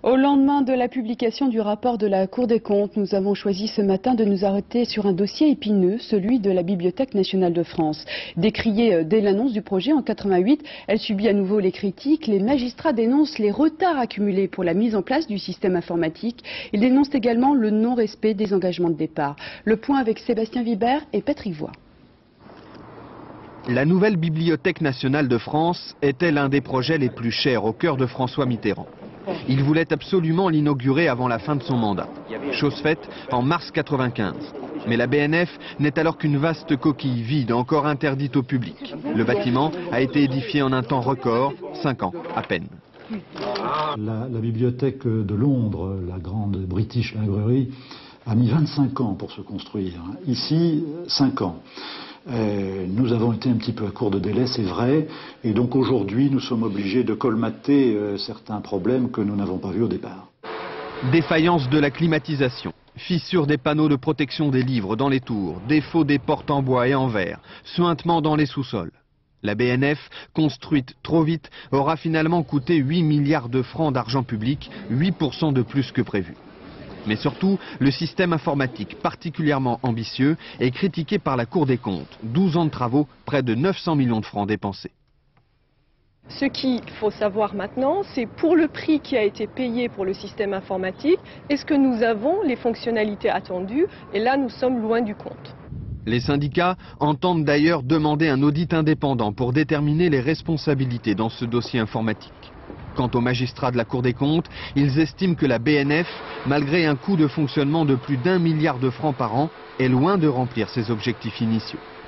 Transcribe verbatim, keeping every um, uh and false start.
Au lendemain de la publication du rapport de la Cour des comptes, nous avons choisi ce matin de nous arrêter sur un dossier épineux, celui de la Bibliothèque nationale de France. Décriée dès l'annonce du projet en quatre-vingt-huit, elle subit à nouveau les critiques. Les magistrats dénoncent les retards accumulés pour la mise en place du système informatique. Ils dénoncent également le non-respect des engagements de départ. Le point avec Sébastien Vibert et Patrick Voix. La nouvelle Bibliothèque nationale de France était l'un des projets les plus chers au cœur de François Mitterrand. Il voulait absolument l'inaugurer avant la fin de son mandat. Chose faite en mars quatre-vingt-quinze. Mais la B N F n'est alors qu'une vaste coquille vide, encore interdite au public. Le bâtiment a été édifié en un temps record, cinq ans à peine. La, la bibliothèque de Londres, la grande British Library, a mis vingt-cinq ans pour se construire. Ici, cinq ans. Euh, nous avons été un petit peu à court de délai, c'est vrai, et donc aujourd'hui nous sommes obligés de colmater euh, certains problèmes que nous n'avons pas vus au départ. Défaillance de la climatisation, fissure des panneaux de protection des livres dans les tours, défaut des portes en bois et en verre, suintement dans les sous-sols. La B N F, construite trop vite, aura finalement coûté huit milliards de francs d'argent public, huit pour cent de plus que prévu. Mais surtout, le système informatique, particulièrement ambitieux, est critiqué par la Cour des comptes. douze ans de travaux, près de neuf cents millions de francs dépensés. Ce qu'il faut savoir maintenant, c'est pour le prix qui a été payé pour le système informatique, est-ce que nous avons les fonctionnalités attendues? Et là, nous sommes loin du compte. Les syndicats entendent d'ailleurs demander un audit indépendant pour déterminer les responsabilités dans ce dossier informatique. Quant aux magistrats de la Cour des comptes, ils estiment que la B N F, malgré un coût de fonctionnement de plus d'un milliard de francs par an, est loin de remplir ses objectifs initiaux.